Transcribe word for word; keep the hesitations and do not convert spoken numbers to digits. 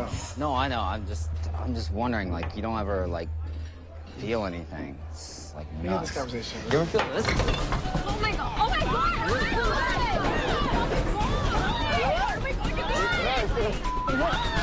know. No, I know. I'm just, I'm just wondering. Like, you don't ever like feel anything. It's like nuts. We had this conversation. You ever feel this? Oh my god! Oh my god! Oh my god! Oh my god! Oh my god!